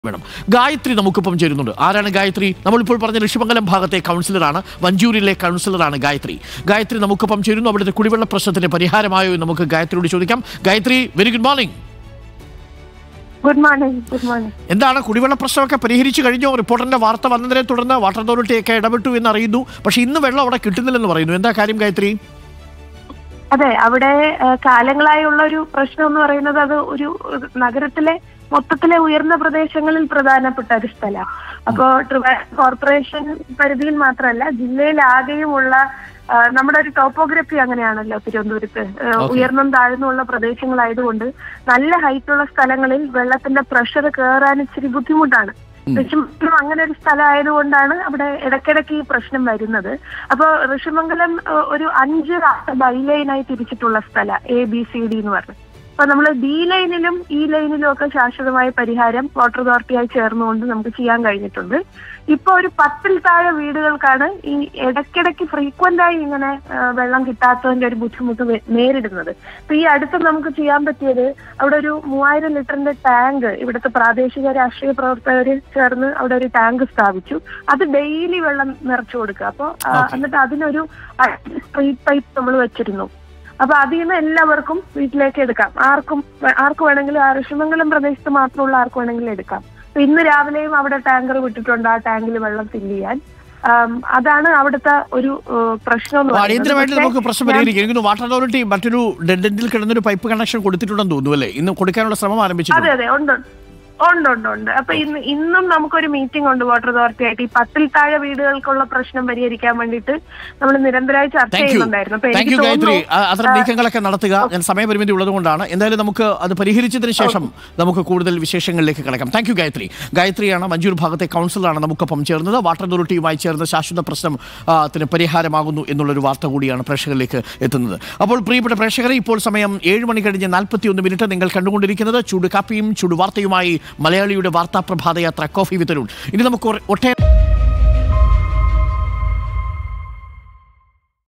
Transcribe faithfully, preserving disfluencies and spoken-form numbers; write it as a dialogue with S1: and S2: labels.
S1: വേണം. ഗായത്രി നമുക്കിപ്പം ചേരുന്നുണ്ട്. ആരാണ് ഗായത്രി? നമ്മളിപ്പോൾ പറഞ്ഞ ഋഷിമംഗലം ഭാഗത്തെ കൗൺസിലറാണ്, വഞ്ചൂരിലെ കൗൺസിലറാണ് ഗായത്രി. ഗായത്രി നമുക്കിപ്പം ചേരുന്നു. അവിടുത്തെ കുടിവെള്ള പ്രശ്നത്തിന് പരിഹാരമായോ എന്ന് നമുക്ക് ഗായത്രിയോട് ചോദിക്കാം. Gayathri, very good morning.
S2: Good morning. Good morning.
S1: എന്താണ്, കുടിവെള്ള പ്രശ്നമൊക്കെ പരിഹരിച്ചു കഴിഞ്ഞോ? റിപ്പോർട്ടറിന്റെ വാർത്ത വന്നതിനെ തുടർന്ന് വാട്ടർ അതോറിറ്റിയൊക്കെ ഇടപെട്ടു എന്ന് അറിയുന്നു. പക്ഷെ ഇന്ന് വെള്ളം അവിടെ കിട്ടുന്നില്ലെന്ന് പറയുന്നു. എന്താ കാര്യം ഗായത്രി?
S2: അതെ, അവിടെ കാലങ്ങളായുള്ള ഒരു പ്രശ്നം എന്ന് പറയുന്നത് അത് ഒരു നഗരത്തിലെ മൊത്തത്തിലെ ഉയർന്ന പ്രദേശങ്ങളിൽ പ്രധാനപ്പെട്ട ഒരു സ്ഥലമാണ്. അപ്പോ ട്രിവാൻഡ്രം കോർപ്പറേഷൻ പരിധിയിൽ മാത്രമല്ല, ജില്ലയിലാകെയുമുള്ള നമ്മുടെ ഒരു ടോപ്പോഗ്രഫി അങ്ങനെയാണല്ലോ തിരുവനന്തപുരത്ത്, ഉയർന്നും താഴ്ന്നുമുള്ള പ്രദേശങ്ങളായതുകൊണ്ട് നല്ല ഹൈറ്റുള്ള സ്ഥലങ്ങളിൽ വെള്ളത്തിന്റെ പ്രഷർ കയറാൻ ഇച്ചിരി ബുദ്ധിമുട്ടാണ്. ഋഷിമംഗലം അങ്ങനെ ഒരു സ്ഥലമായതുകൊണ്ടാണ് അവിടെ ഇടയ്ക്കിടയ്ക്ക് ഈ പ്രശ്നം വരുന്നത്. അപ്പൊ ഋഷിമംഗലം ഒരു അഞ്ച് ബൈലൈനായി തിരിച്ചിട്ടുള്ള സ്ഥലം, എ ബി സി ഡി എന്ന് പറഞ്ഞു. അപ്പൊ നമ്മൾ ഡി ലൈനിലും ഇ ലൈനിലും ഒക്കെ ശാശ്വതമായ പരിഹാരം വാട്ടർ അതോറിറ്റിയായി ചേർന്നുകൊണ്ട് നമുക്ക് ചെയ്യാൻ കഴിഞ്ഞിട്ടുണ്ട്. ഇപ്പൊ ഒരു പത്തിൽ താഴെ വീടുകൾക്കാണ് ഈ ഇടയ്ക്കിടയ്ക്ക് ഫ്രീക്വന്റ് ആയി ഇങ്ങനെ വെള്ളം കിട്ടാത്തതിന്റെ ഒരു ബുദ്ധിമുട്ട് നേരിടുന്നത്. അപ്പൊ ഈ അടുത്ത് നമുക്ക് ചെയ്യാൻ പറ്റിയത്, അവിടെ ഒരു മൂവായിരം ലിറ്ററിന്റെ ടാങ്ക് ഇവിടുത്തെ പ്രാദേശിക രാഷ്ട്രീയ പ്രവർത്തകർ ചേർന്ന് അവിടെ ഒരു ടാങ്ക് സ്ഥാപിച്ചു. അത് ഡെയിലി വെള്ളം നിറച്ചു കൊടുക്കുക. അപ്പൊ എന്നിട്ട് അതിനൊരു സ്ട്രീറ്റ് പൈപ്പ് നമ്മൾ വെച്ചിരുന്നു. അപ്പൊ അതിൽ നിന്ന് എല്ലാവർക്കും വീട്ടിലേക്ക് എടുക്കാം. ആർക്കും ആർക്ക് വേണമെങ്കിലും, ആ ഋഷിമംഗലം പ്രദേശത്ത് മാത്രമുള്ള ആർക്ക് വേണമെങ്കിലും എടുക്കാം. ഇന്ന് രാവിലെയും അവിടെ ടാങ്കർ വിട്ടിട്ടുണ്ട്, ആ ടാങ്കിൽ വെള്ളം ഫില്ല് ചെയ്യാൻ. അതാണ് അവിടുത്തെ ഒരു പ്രശ്നം.
S1: അടിയന്തരമായിട്ട് നമുക്ക് പ്രശ്നം പരിഹരിക്കും. വാട്ടർ അതോറിറ്റി മറ്റൊരു ഡെൻഡിൽ കിടന്നൊരു പൈപ്പ് കണക്ഷൻ കൊടുത്തിട്ടുണ്ടെന്ന് തോന്നുന്നു അല്ലേ? ഇന്ന് കൊടുക്കാനുള്ള ശ്രമം ആരംഭിച്ചു.
S2: അതെ അതെ, ഉണ്ട് ഉണ്ട് ഉണ്ട് ഉണ്ട് അപ്പൊ ഇന്ന് ഇന്നും നമുക്കൊരു മീറ്റിംഗ് ഉണ്ട് വാട്ടർ അതോറിറ്റി ആയിട്ട്. ഈ പത്തിൽ താഴെ വീടുകൾക്കുള്ള പ്രശ്നം പരിഹരിക്കാൻ വേണ്ടിയിട്ട് നമ്മൾ നിരന്തരമായി ചർച്ച ചെയ്യുന്നുണ്ടായിരുന്നു.
S1: അത്തരം നീക്കങ്ങളൊക്കെ നടത്തുക. ഞാൻ സമയപരിമിതി ഉള്ളതുകൊണ്ടാണ്. എന്തായാലും നമുക്ക് അത് പരിഹരിച്ചതിന് ശേഷം നമുക്ക് കൂടുതൽ വിശേഷങ്ങളിലേക്ക് കിടക്കാം. Thank you Gayathri. ഗായത്രിയാണ് മഞ്ചൂർ ഭാഗത്തെ കൗൺസിലറാണ് നമുക്കൊപ്പം ചേർന്നത്. വാട്ടർ അതോറിറ്റിയുമായി ചേർന്ന് ശാശ്വത പ്രശ്നത്തിന് പരിഹാരമാകുന്നു എന്നുള്ളൊരു വാർത്ത കൂടിയാണ് പ്രേക്ഷകരിലേക്ക് എത്തുന്നത്. അപ്പോൾ പ്രിയപ്പെട്ട പ്രേക്ഷകരെ, ഇപ്പോൾ സമയം ഏഴ് മണി കഴിഞ്ഞ് നാൽപ്പത്തി ഒന്ന് മിനിറ്റ്. നിങ്ങൾ കണ്ടുകൊണ്ടിരിക്കുന്നത് ചൂട് കാപ്പിയും ചൂട് വാർത്തയുമായി മലയാളിയുടെ വാർത്താ പ്രഭാതയാത്ര കോഫി വിത്ത് അരുൺ. ഇനി നമുക്ക് ഒട്ടേറെ